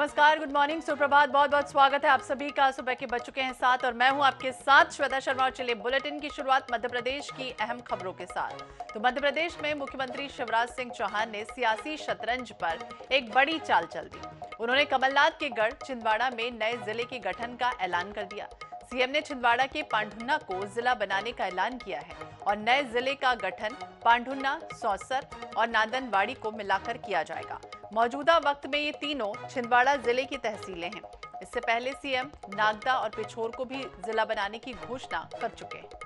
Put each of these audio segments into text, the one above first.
नमस्कार, good morning, सुप्रभात। बहुत बहुत स्वागत है आप सभी का। सुबह के बज चुके हैं 7 और मैं हूं आपके साथ श्वेता शर्मा। और चलिए बुलेटिन की शुरुआत मध्य प्रदेश की अहम खबरों के साथ। तो मध्य प्रदेश में मुख्यमंत्री शिवराज सिंह चौहान ने सियासी शतरंज पर एक बड़ी चाल चल दी। उन्होंने कमलनाथ के गढ़ छिंदवाड़ा में नए जिले के गठन का ऐलान कर दिया। सीएम ने छिंदवाड़ा के पांढुन्ना को जिला बनाने का ऐलान किया है और नए जिले का गठन पांढुन्ना, सौंसर और नांदनवाड़ी को मिलाकर किया जाएगा। मौजूदा वक्त में ये तीनों छिंदवाड़ा जिले की तहसीलें हैं। इससे पहले सीएम नागदा और पिछोर को भी जिला बनाने की घोषणा कर चुके हैं।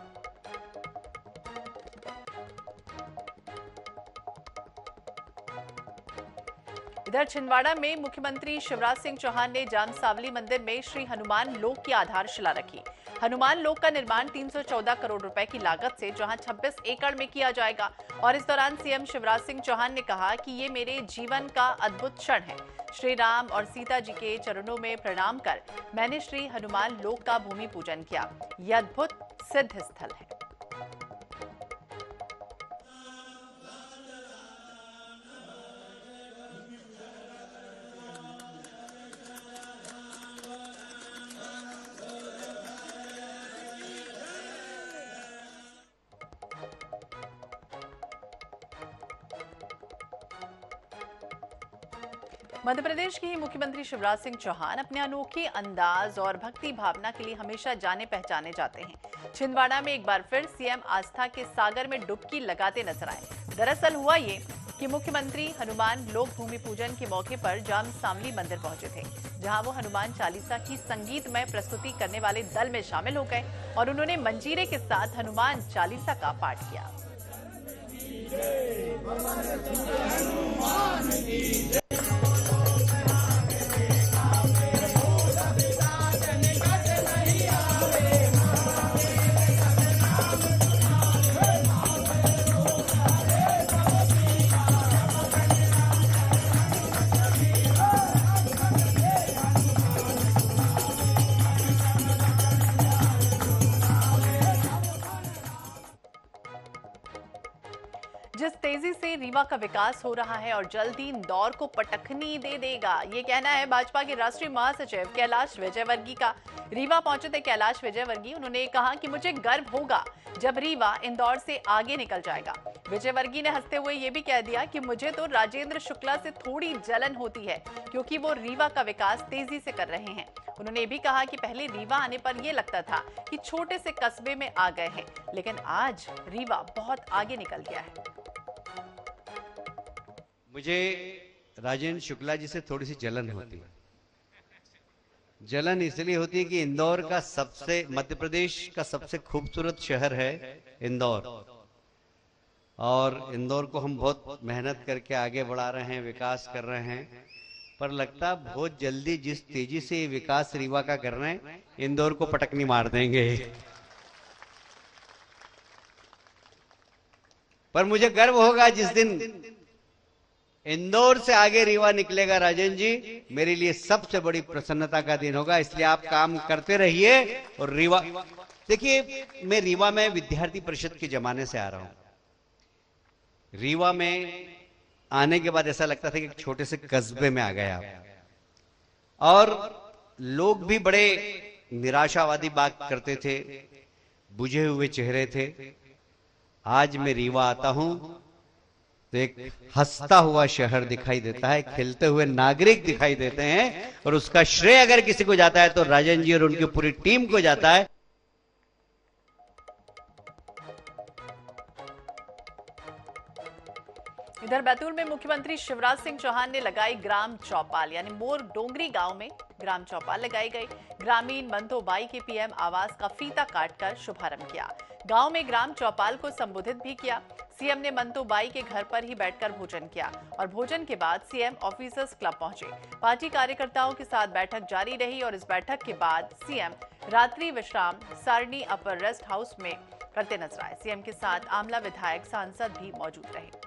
इधर छिंदवाड़ा में मुख्यमंत्री शिवराज सिंह चौहान ने जामसावली मंदिर में श्री हनुमान लोक की आधारशिला रखी। हनुमान लोक का निर्माण 314 करोड़ रुपए की लागत से जहां 26 एकड़ में किया जाएगा। और इस दौरान सीएम शिवराज सिंह चौहान ने कहा कि ये मेरे जीवन का अद्भुत क्षण है। श्री राम और सीता जी के चरणों में प्रणाम कर मैंने श्री हनुमान लोक का भूमि पूजन किया। यह अद्भुत सिद्ध स्थल है। मध्य प्रदेश के मुख्यमंत्री शिवराज सिंह चौहान अपने अनोखे अंदाज और भक्ति भावना के लिए हमेशा जाने पहचाने जाते हैं। छिंदवाड़ा में एक बार फिर सीएम आस्था के सागर में डुबकी लगाते नजर आए। दरअसल हुआ ये कि मुख्यमंत्री हनुमान लोक भूमि पूजन के मौके पर जामसावली मंदिर पहुंचे थे, जहां वो हनुमान चालीसा की संगीतमय प्रस्तुति करने वाले दल में शामिल हो गए और उन्होंने मंजीरे के साथ हनुमान चालीसा का पाठ किया। जिस तेजी से रीवा का विकास हो रहा है और जल्द ही इंदौर को पटखनी दे देगा, ये कहना है भाजपा के राष्ट्रीय महासचिव कैलाश विजयवर्गीय का। रीवा पहुंचे थे कैलाश विजयवर्गीय। उन्होंने कहा कि मुझे गर्व होगा जब रीवा इंदौर से आगे निकल जाएगा। विजयवर्गीय ने हंसते हुए ये भी कह दिया कि मुझे तो राजेंद्र शुक्ला से थोड़ी जलन होती है, क्योंकि वो रीवा का विकास तेजी से कर रहे हैं। उन्होंने भी कहा कि पहले रीवा आने पर यह लगता था कि छोटे से कस्बे में आ गए हैं, लेकिन आज रीवा बहुत आगे निकल गया है। मुझे राजेंद्र शुक्ला जी से थोड़ी सी जलन होती है। जलन इसलिए होती है कि इंदौर का मध्य प्रदेश का सबसे खूबसूरत शहर है इंदौर, और इंदौर को हम बहुत मेहनत करके आगे बढ़ा रहे हैं, विकास कर रहे हैं, पर लगता बहुत जल्दी जिस तेजी से विकास रीवा का कर रहे हैं, इंदौर को पटकनी मार देंगे। पर मुझे गर्व होगा जिस दिन इंदौर से आगे रीवा निकलेगा। राजेंद्र जी, मेरे लिए सबसे बड़ी प्रसन्नता का दिन होगा, इसलिए आप काम करते रहिए। और रीवा, देखिए, मैं रीवा में विद्यार्थी परिषद के जमाने से आ रहा हूं। रीवा में आने के बाद ऐसा लगता था कि एक छोटे से कस्बे में आ गए आप, और लोग भी बड़े निराशावादी बात करते थे, बुझे हुए चेहरे थे। आज मैं रीवा आता हूं तो एक हंसता हुआ शहर दिखाई देता है, खिलते हुए नागरिक दिखाई देते हैं, और उसका श्रेय अगर किसी को जाता है तो राजेंद्र जी और उनकी पूरी टीम को जाता है। इधर बैतूल में मुख्यमंत्री शिवराज सिंह चौहान ने लगाई ग्राम चौपाल, यानी मोर डोंगरी गांव में ग्राम चौपाल लगाई गई। ग्रामीण मंथोबाई के पीएम आवास का फीता काटकर शुभारंभ किया। गांव में ग्राम चौपाल को संबोधित भी किया। सीएम ने मंतोबाई के घर पर ही बैठकर भोजन किया और भोजन के बाद सीएम ऑफिसर्स क्लब पहुंचे। पार्टी कार्यकर्ताओं के साथ बैठक जारी रही और इस बैठक के बाद सीएम रात्रि विश्राम सारणी अपर रेस्ट हाउस में करते नजर आए। सीएम के साथ आमला विधायक, सांसद भी मौजूद रहे।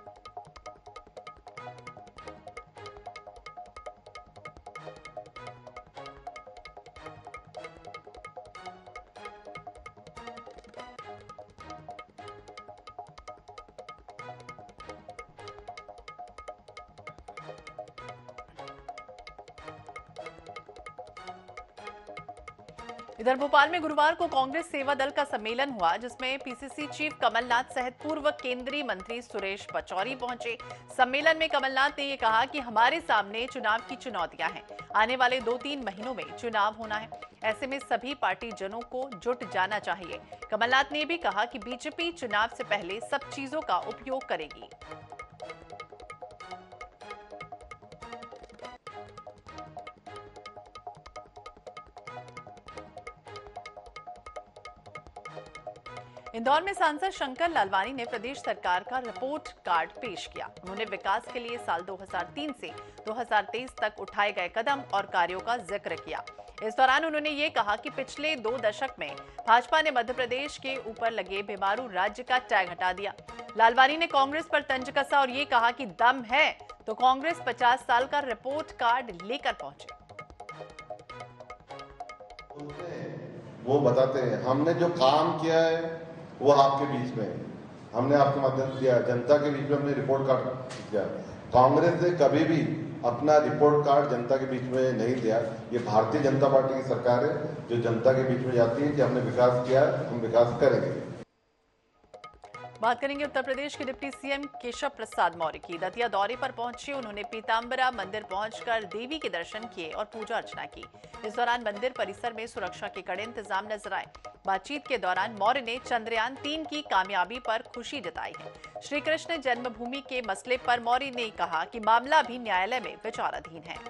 इधर भोपाल में गुरुवार को कांग्रेस सेवा दल का सम्मेलन हुआ, जिसमें पीसीसी चीफ कमलनाथ सहित पूर्व केंद्रीय मंत्री सुरेश पचौरी पहुंचे। सम्मेलन में कमलनाथ ने ये कहा कि हमारे सामने चुनाव की चुनौतियां हैं। आने वाले 2-3 महीनों में चुनाव होना है, ऐसे में सभी पार्टी जनों को जुट जाना चाहिए। कमलनाथ ने भी कहा कि बीजेपी चुनाव से पहले सब चीजों का उपयोग करेगी। इंदौर में सांसद शंकर लालवानी ने प्रदेश सरकार का रिपोर्ट कार्ड पेश किया। उन्होंने विकास के लिए साल 2003 से 2023 तक उठाए गए कदम और कार्यों का जिक्र किया। इस दौरान उन्होंने ये कहा कि पिछले 2 दशक में भाजपा ने मध्य प्रदेश के ऊपर लगे बीमारू राज्य का टैग हटा दिया। लालवानी ने कांग्रेस पर तंज कसा और ये कहा कि दम है तो कांग्रेस 50 साल का रिपोर्ट कार्ड लेकर पहुंचे। वो बताते हैं हमने जो काम किया है वो आपके बीच में है। हमने आपके माध्यम से दिया, जनता के बीच में हमने रिपोर्ट कार्ड दिया। कांग्रेस ने कभी भी अपना रिपोर्ट कार्ड जनता के बीच में नहीं दिया। ये भारतीय जनता पार्टी की सरकार है जो जनता के बीच में जाती है कि हमने विकास किया, हम विकास करेंगे। बात करेंगे उत्तर प्रदेश के डिप्टी सीएम केशव प्रसाद मौर्य की। दतिया दौरे पर पहुंचे उन्होंने पीताम्बरा मंदिर पहुंचकर देवी के दर्शन किए और पूजा अर्चना की। इस दौरान मंदिर परिसर में सुरक्षा के कड़े इंतजाम नजर आए। बातचीत के दौरान मौर्य ने चंद्रयान 3 की कामयाबी पर खुशी जताई है। श्री कृष्ण जन्मभूमि के मसले पर मौर्य ने कहा कि मामला भी न्यायालय में विचाराधीन है।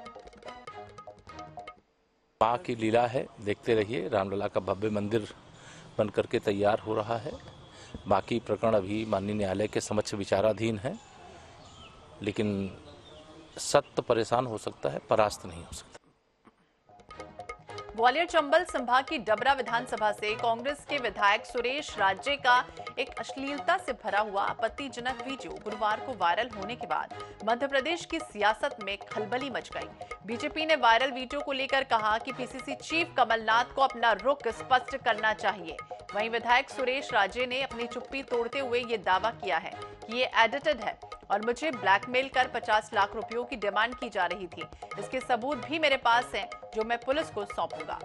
मां की लीला है, देखते रहिए। रामलला का भव्य मंदिर बन करके तैयार हो रहा है। बाकी प्रकरण अभी माननीय न्यायालय के समक्ष विचाराधीन है, लेकिन सत्य परेशान हो सकता है, परास्त नहीं हो सकता। ग्वालियर चंबल संभाग की डबरा विधानसभा से कांग्रेस के विधायक सुरेश राज्य का एक अश्लीलता से भरा हुआ आपत्तिजनक वीडियो गुरुवार को वायरल होने के बाद मध्य प्रदेश की सियासत में खलबली मच गई। बीजेपी ने वायरल वीडियो को लेकर कहा कि पीसीसी चीफ कमलनाथ को अपना रुख स्पष्ट करना चाहिए। वहीं विधायक सुरेश राज्य ने अपनी चुप्पी तोड़ते हुए ये दावा किया है कि ये एडिटेड है और मुझे ब्लैकमेल कर 50 लाख रुपयों की डिमांड की जा रही थी। इसके सबूत भी मेरे पास हैं जो मैं पुलिस को सौंपूंगा।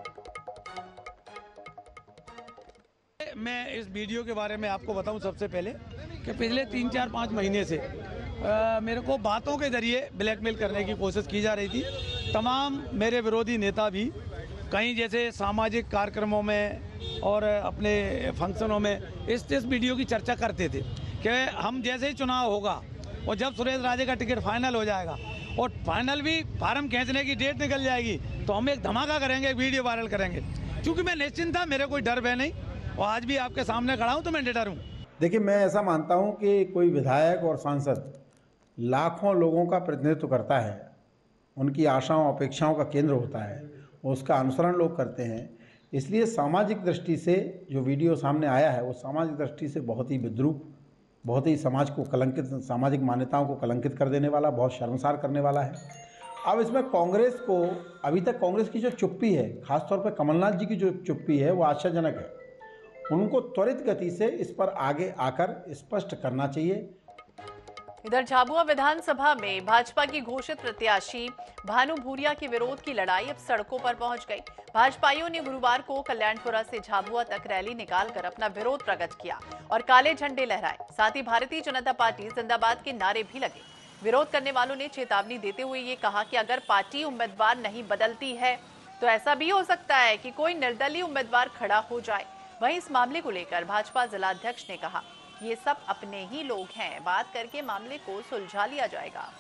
मैं इस वीडियो के बारे में आपको बताऊं सबसे पहले कि पिछले 3-4-5 महीने से मेरे को बातों के जरिए ब्लैकमेल करने की कोशिश की जा रही थी। तमाम मेरे विरोधी नेता भी कहीं जैसे सामाजिक कार्यक्रमों में और अपने फंक्शनों में इस वीडियो की चर्चा करते थे कि हम जैसे ही चुनाव होगा और जब सुरेश राजे का टिकट फाइनल हो जाएगा और फाइनल भी फार्म खींचने की डेट निकल जाएगी तो हम एक धमाका करेंगे, वीडियो वायरल करेंगे। क्योंकि मैं निश्चिंत था, मेरे कोई डर भय नहीं और आज भी आपके सामने खड़ा हूं तो मैं डर हूं। देखिए, मैं ऐसा मानता हूं कि कोई विधायक और सांसद लाखों लोगों का प्रतिनिधित्व करता है, उनकी आशाओं अपेक्षाओं का केंद्र होता है, उसका अनुसरण लोग करते हैं। इसलिए सामाजिक दृष्टि से जो वीडियो सामने आया है वो सामाजिक दृष्टि से बहुत ही विद्रूप, बहुत ही समाज को कलंकित, सामाजिक मान्यताओं को कलंकित कर देने वाला, बहुत शर्मसार करने वाला है। अब इसमें कांग्रेस को, अभी तक कांग्रेस की जो चुप्पी है, खासतौर पर कमलनाथ जी की जो चुप्पी है वो आश्चर्यजनक है। उनको त्वरित गति से इस पर आगे आकर स्पष्ट करना चाहिए। इधर झाबुआ विधानसभा में भाजपा की घोषित प्रत्याशी भानु भूरिया के विरोध की लड़ाई अब सड़कों पर पहुंच गई। भाजपाइयों ने गुरुवार को कल्याणपुरा से झाबुआ तक रैली निकालकर अपना विरोध प्रकट किया और काले झंडे लहराए। साथ ही भारतीय जनता पार्टी जिंदाबाद के नारे भी लगे। विरोध करने वालों ने चेतावनी देते हुए ये कहा कि अगर पार्टी उम्मीदवार नहीं बदलती है तो ऐसा भी हो सकता है कि कोई निर्दलीय उम्मीदवार खड़ा हो जाए। वहीं इस मामले को लेकर भाजपा जिलाध्यक्ष ने कहा, ये सब अपने ही लोग हैं, बात करके मामले को सुलझा लिया जाएगा।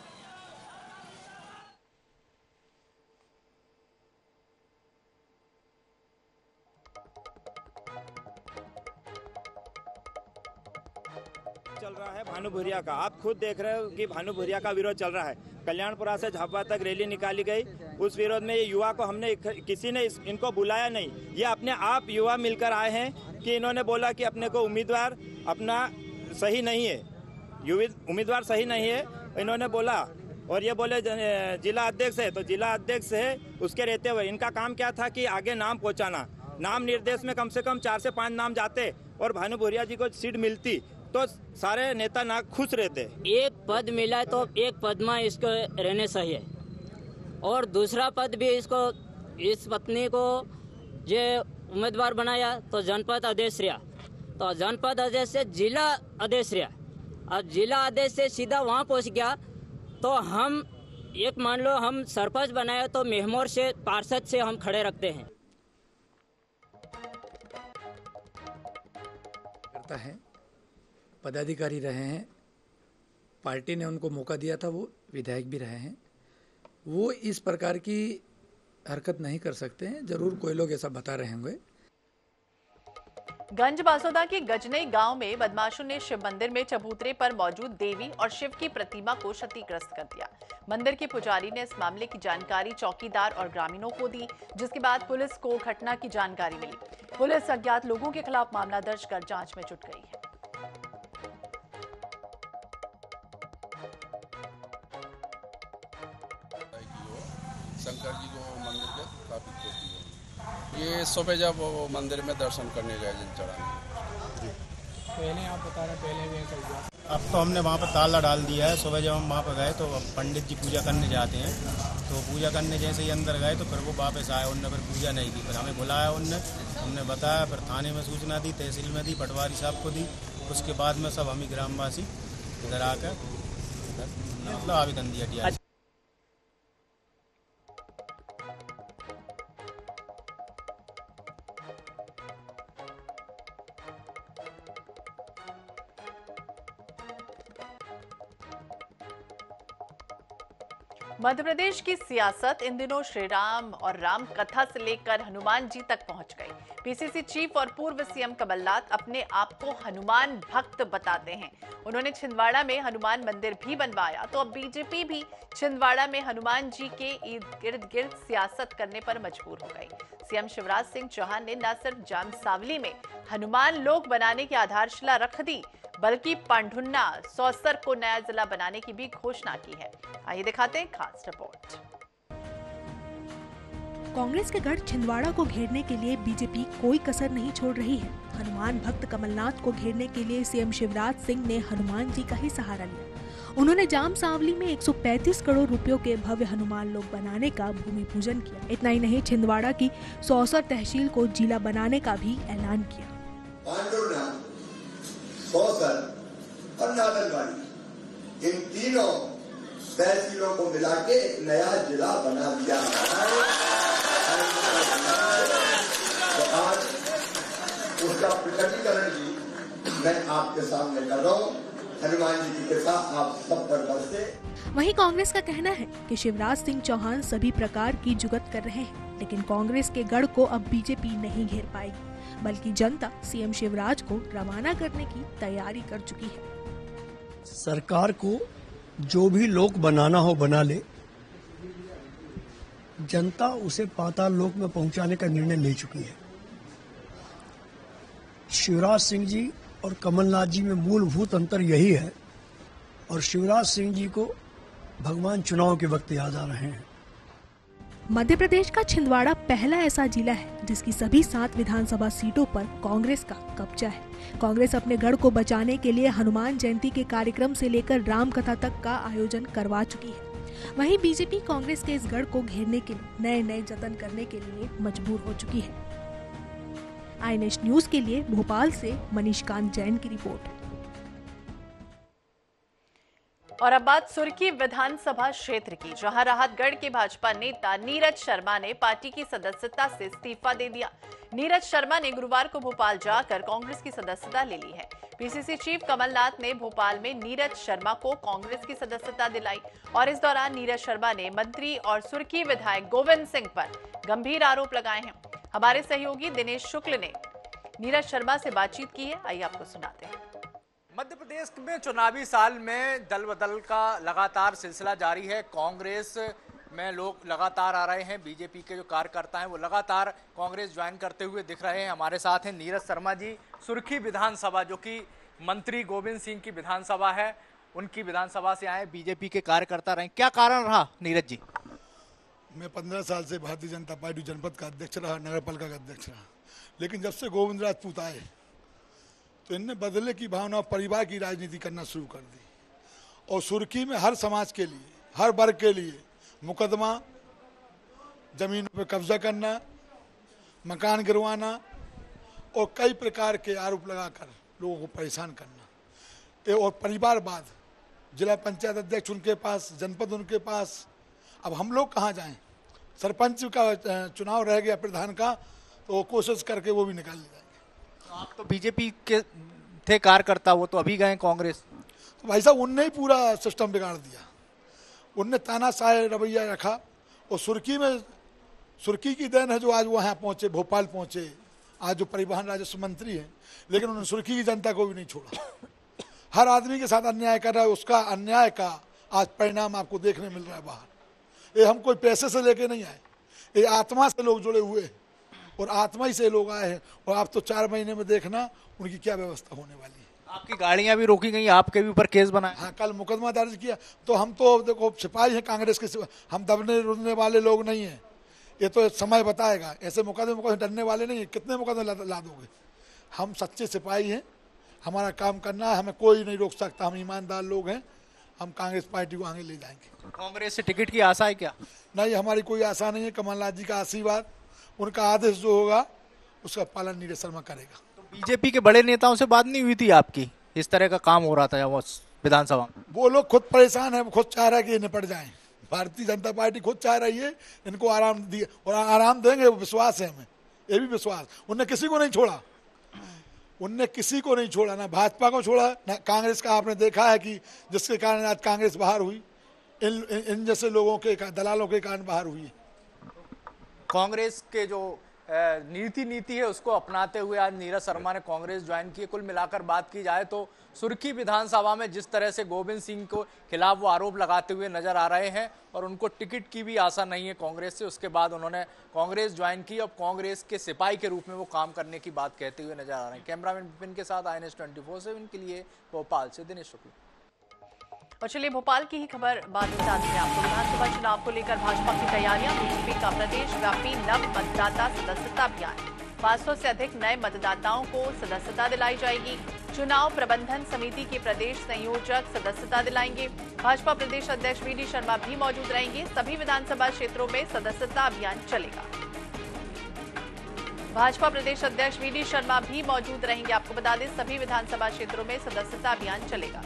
चल रहा है भानु भूरिया का, आप खुद देख रहे हो कि भानु भूरिया का विरोध चल रहा है। कल्याणपुरा से झाबुआ तक रैली निकाली गई। उस विरोध में ये युवा को हमने किसी ने इनको बुलाया नहीं, ये अपने आप युवा मिलकर आए हैं कि इन्होंने बोला कि अपने को उम्मीदवार अपना सही नहीं है, उम्मीदवार सही नहीं है, इन्होंने बोला। और ये बोले जिला अध्यक्ष है तो जिला अध्यक्ष है, उसके रहते हुए इनका काम क्या था कि आगे नाम पहुंचाना। नाम निर्देश में कम से कम 4 से 5 नाम जाते और भानु भूरिया जी को सीट मिलती तो सारे नेता ना खुश रहते। एक पद मिला तो एक पद में इसको रहने सही है और दूसरा पद भी इसको, इस पत्नी को जो उम्मीदवार बनाया तो जनपद अध्यक्ष रहा, तो जनपद अध्यक्ष से जिला अध्यक्ष रहा, और जिला अध्यक्ष से सीधा वहाँ पहुँच गया। तो हम एक मान लो हम सरपंच बनाए तो मेहमोर से पार्षद से हम खड़े रखते हैं। करता है, पदाधिकारी रहे हैं, पार्टी ने उनको मौका दिया था, वो विधायक भी रहे हैं, वो इस प्रकार की हरकत नहीं कर सकते हैं। जरूर कोई लोग ऐसा बता रहे होंगे। गंज बासोदा के गजनई गांव में बदमाशों ने शिव मंदिर में चबूतरे पर मौजूद देवी और शिव की प्रतिमा को क्षतिग्रस्त कर दिया। मंदिर के पुजारी ने इस मामले की जानकारी चौकीदार और ग्रामीणों को दी, जिसके बाद पुलिस को घटना की जानकारी मिली। पुलिस अज्ञात लोगों के खिलाफ मामला दर्ज कर जांच में जुट गई है। शंकर जी को मंदिर के स्थापित कर दिया। ये सुबह जब वो मंदिर में दर्शन करने गए जल चढ़ाने, पहले आप बता रहे पहले भी चल गया। अब तो हमने वहाँ पर ताला डाल दिया है। सुबह जब हम वहाँ पर गए तो पंडित जी पूजा करने जाते हैं, तो पूजा करने जैसे ही अंदर गए तो फिर वो वापस आए, उनने फिर पूजा नहीं की। फिर हमें बुलाया उनने, हमने बताया, फिर थाने में सूचना दी, तहसील में दी, पटवारी साहब को दी। उसके बाद में सब हम ही ग्रामवासी इधर आकर मतलब आवेदन दिया। मध्य प्रदेश की सियासत इन दिनों श्री राम और राम कथा से लेकर हनुमान जी तक पहुंच गई। पीसीसी चीफ और पूर्व सीएम कमलनाथ अपने आप को हनुमान भक्त बताते हैं। उन्होंने छिंदवाड़ा में हनुमान मंदिर भी बनवाया, तो अब बीजेपी भी छिंदवाड़ा में हनुमान जी के इर्द गिर्द सियासत करने पर मजबूर हो गई। सीएम शिवराज सिंह चौहान ने न सिर्फ जामसावली में हनुमान लोक बनाने की आधारशिला रख दी, बल्कि पांढुन्ना सौसर को नया जिला बनाने की भी घोषणा की है। आइए दिखाते हैं खास रिपोर्ट। कांग्रेस के गढ़ छिंदवाड़ा को घेरने के लिए बीजेपी कोई कसर नहीं छोड़ रही है। हनुमान भक्त कमलनाथ को घेरने के लिए सीएम शिवराज सिंह ने हनुमान जी का ही सहारा लिया। उन्होंने जामसावली में 135 करोड़ रुपयों के भव्य हनुमान लोक बनाने का भूमि पूजन किया। इतना ही नहीं, छिंदवाड़ा की सौसर तहसील को जिला बनाने का भी ऐलान किया। सौसर और नादनवाड़ी, इन तीनों तहसीलों को मिला के एक नया जिला बना दिया है। तो आज उसका प्रकटीकरण भी मैं आपके सामने कर रहा हूँ। हनुमान जी की कृपा आप सब पर बरसे। वहीं कांग्रेस का कहना है कि शिवराज सिंह चौहान सभी प्रकार की जुगत कर रहे हैं, लेकिन कांग्रेस के गढ़ को अब बीजेपी नहीं घेर पाएगी, बल्कि जनता सीएम शिवराज को रवाना करने की तैयारी कर चुकी है। सरकार को जो भी लोक बनाना हो बना ले, जनता उसे पाताल लोक में पहुंचाने का निर्णय ले चुकी है। शिवराज सिंह जी और कमलनाथ जी में मूलभूत अंतर यही है, और शिवराज सिंह जी को भगवान चुनाव के वक्त याद आ रहे हैं। मध्य प्रदेश का छिंदवाड़ा पहला ऐसा जिला है जिसकी सभी 7 विधानसभा सीटों पर कांग्रेस का कब्जा है। कांग्रेस अपने गढ़ को बचाने के लिए हनुमान जयंती के कार्यक्रम से लेकर राम कथा तक का आयोजन करवा चुकी है। वहीं बीजेपी कांग्रेस के इस गढ़ को घेरने के लिए नए जतन करने के लिए मजबूर हो चुकी है। आईएनएस न्यूज के लिए भोपाल से मनीष कांत जैन की रिपोर्ट। और अब बात सुर्खी विधानसभा क्षेत्र की, जहां राहतगढ़ के भाजपा नेता नीरज शर्मा ने पार्टी की सदस्यता से इस्तीफा दे दिया। नीरज शर्मा ने गुरुवार को भोपाल जाकर कांग्रेस की सदस्यता ले ली है। पीसीसी चीफ कमलनाथ ने भोपाल में नीरज शर्मा को कांग्रेस की सदस्यता दिलाई, और इस दौरान नीरज शर्मा ने मंत्री और सुर्खी विधायक गोविंद सिंह पर गंभीर आरोप लगाए हैं। हमारे सहयोगी दिनेश शुक्ल ने नीरज शर्मा से बातचीत की है, आइए आपको सुनाते हैं। मध्य प्रदेश में चुनावी साल में दल बदल का लगातार सिलसिला जारी है। कांग्रेस में लोग लगातार आ रहे हैं, बीजेपी के जो कार्यकर्ता हैं वो लगातार कांग्रेस ज्वाइन करते हुए दिख रहे हैं। हमारे साथ हैं नीरज शर्मा जी, सुर्खी विधानसभा जो कि मंत्री गोविंद सिंह की विधानसभा है, उनकी विधानसभा से आए, बीजेपी के कार्यकर्ता रहे। क्या कारण रहा नीरज जी? मैं 15 साल से भारतीय जनता पार्टी जनपद का अध्यक्ष रहा, नगर पालिका का अध्यक्ष रहा, लेकिन जब से गोविंद राजपूत आए तो इनने बदले की भावना, परिवार की राजनीति करना शुरू कर दी, और सुर्खी में हर समाज के लिए, हर वर्ग के लिए मुकदमा, जमीनों पर कब्जा करना, मकान गिरवाना और कई प्रकार के आरोप लगाकर लोगों को परेशान करना। और परिवारवाद, जिला पंचायत अध्यक्ष उनके पास, जनपद उनके पास, अब हम लोग कहाँ जाएं? सरपंच का चुनाव रह गया प्रधान का, तो वो कोशिश करके वो भी निकाल ले जाएंगे। आप तो बीजेपी के थे कार्यकर्ता, वो तो अभी गए कांग्रेस। तो भाई साहब उनने ही पूरा सिस्टम बिगाड़ दिया, उनने तानाशाह रवैया रखा। और सुर्की की देन है जो आज वहाँ पहुँचे, भोपाल पहुँचे, आज जो परिवहन राजस्व मंत्री हैं, लेकिन उन्होंने सुर्खी की जनता को भी नहीं छोड़ा। हर आदमी के साथ अन्याय कर रहा है, उसका अन्याय का आज परिणाम आपको देखने मिल रहा है बाहर। ये हम कोई पैसे से लेके नहीं आए, ये आत्मा से लोग जुड़े हुए हैं और आत्मा ही से लोग आए हैं। और आप तो 4 महीने में देखना उनकी क्या व्यवस्था होने वाली है। आपकी गाड़ियां भी रोकी गई, आपके भी ऊपर केस बनाए। हाँ, कल मुकदमा दर्ज किया। तो हम तो देखो सिपाही हैं कांग्रेस के, हम दबने रुकने वाले लोग नहीं हैं। ये तो समय बताएगा, ऐसे मुकदमे डरने वाले नहीं है। कितने मुकदमे ला दोगे? हम सच्चे सिपाही हैं, हमारा काम करना है, हमें कोई नहीं रोक सकता। हम ईमानदार लोग हैं, हम कांग्रेस पार्टी को आगे ले जाएंगे। कांग्रेस से टिकट की आशा है क्या? नहीं, हमारी कोई आशा नहीं है। कमलनाथ जी का आशीर्वाद, उनका आदेश जो होगा उसका पालन नीरज शर्मा करेगा। तो बीजेपी के बड़े नेताओं से बात नहीं हुई थी आपकी? इस तरह का काम हो रहा था वो विधानसभा में। वो लोग खुद परेशान है, खुद चाह रहा है कि ये निपट जाएं। भारतीय जनता पार्टी खुद चाह रही है इनको आराम दिए, और आराम देंगे, वो विश्वास है हमें, ये भी विश्वास। उनने किसी को नहीं छोड़ा, उनने किसी को नहीं छोड़ा, ना भाजपा को छोड़ा, ना कांग्रेस का। आपने देखा है कि जिसके कारण आज कांग्रेस बाहर हुई, इन जैसे लोगों के, दलालों के कारण बाहर हुई है। कांग्रेस के जो नीति है उसको अपनाते हुए आज नीरज शर्मा ने कांग्रेस ज्वाइन की। कुल मिलाकर बात की जाए तो सुर्खी विधानसभा में जिस तरह से गोविंद सिंह को खिलाफ वो आरोप लगाते हुए नजर आ रहे हैं और उनको टिकट की भी आशा नहीं है कांग्रेस से, उसके बाद उन्होंने कांग्रेस ज्वाइन की और कांग्रेस के सिपाही के रूप में वो काम करने की बात कहते हुए नजर आ रहे हैं। कैमरामैन विपिन के साथ INS 24/7 के लिए भोपाल से दिनेश शुक्ला। और चलिए भोपाल की ही खबर बाद में जानते हैं आपको। विधानसभा चुनाव को लेकर भाजपा की तैयारियां, बीजेपी का प्रदेश व्यापी नव मतदाता सदस्यता अभियान। 500 से अधिक नए मतदाताओं को सदस्यता दिलाई जाएगी। चुनाव प्रबंधन समिति के प्रदेश संयोजक सदस्यता दिलाएंगे। भाजपा प्रदेश अध्यक्ष VD शर्मा भी मौजूद रहेंगे। सभी विधानसभा क्षेत्रों में सदस्यता अभियान चलेगा। भाजपा प्रदेश अध्यक्ष VD शर्मा भी मौजूद रहेंगे। आपको बता दें सभी विधानसभा क्षेत्रों में सदस्यता अभियान चलेगा।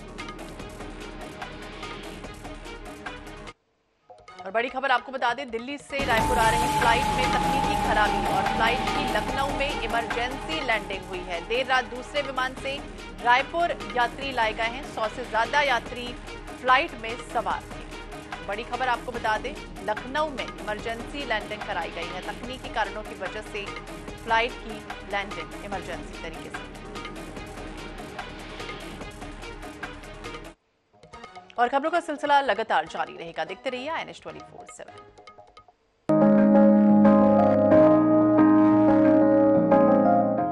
और बड़ी खबर आपको बता दें, दिल्ली से रायपुर आ रही फ्लाइट में तकनीकी खराबी और फ्लाइट की लखनऊ में इमरजेंसी लैंडिंग हुई है। देर रात दूसरे विमान से रायपुर यात्री लाए गए हैं। 100 से ज्यादा यात्री फ्लाइट में सवार थे। बड़ी खबर आपको बता दें, लखनऊ में इमरजेंसी लैंडिंग कराई गई है। तकनीकी कारणों की वजह से फ्लाइट की लैंडिंग इमरजेंसी तरीके से। और खबरों का सिलसिला लगातार जारी रहेगा। देखते रहिए INS 24/7।